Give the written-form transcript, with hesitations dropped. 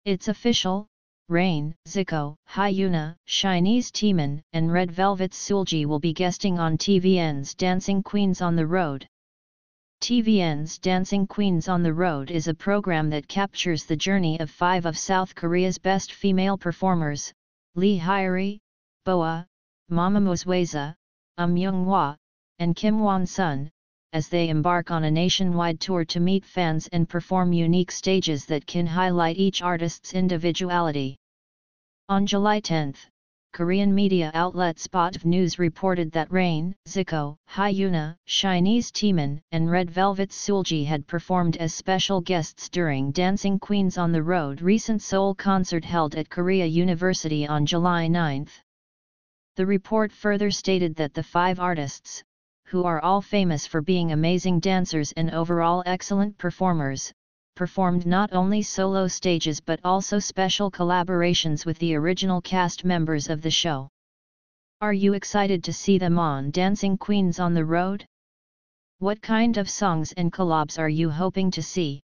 It's official, Rain, Zico, HyunA, SHINee's Taemin, and Red Velvet's Seulgi will be guesting on TVN's Dancing Queens on the Road. TVN's Dancing Queens on the Road is a program that captures the journey of 5 of South Korea's best female performers, Lee Hyori, Boa, MAMAMOO's Hwasa, Jung Hwa, and Kim Wan Sun, as they embark on a nationwide tour to meet fans and perform unique stages that can highlight each artist's individuality. On July 10, Korean media outlet SPOTV News reported that Rain, Zico, HyunA, SHINee's Taemin, and Red Velvet's Seulgi had performed as special guests during Dancing Queens on the Road recent Seoul concert held at Korea University on July 9. The report further stated that the 5 artists, who are all famous for being amazing dancers and overall excellent performers, performed not only solo stages but also special collaborations with the original cast members of the show. Are you excited to see them on Dancing Queens on the Road? What kind of songs and collabs are you hoping to see?